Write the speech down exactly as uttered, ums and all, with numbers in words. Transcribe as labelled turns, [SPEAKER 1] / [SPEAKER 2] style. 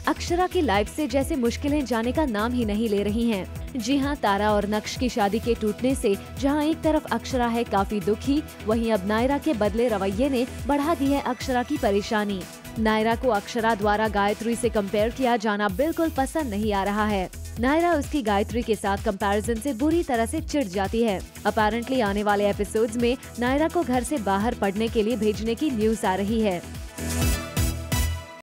[SPEAKER 1] अक्षरा की लाइफ से जैसे मुश्किलें जाने का नाम ही नहीं ले रही हैं। जी हाँ, तारा और नक्श की शादी के टूटने से जहाँ एक तरफ अक्षरा है काफी दुखी, वहीं अब नायरा के बदले रवैये ने बढ़ा दी है अक्षरा की परेशानी। नायरा को अक्षरा द्वारा गायत्री से कंपेयर किया जाना बिल्कुल पसंद नहीं आ रहा है। नायरा उसकी गायत्री के साथ कंपैरिजन से बुरी तरह से चिढ़ जाती है। अपेरेंटली आने वाले एपिसोड्स में नायरा को घर से बाहर पढ़ने के लिए भेजने की न्यूज आ रही है।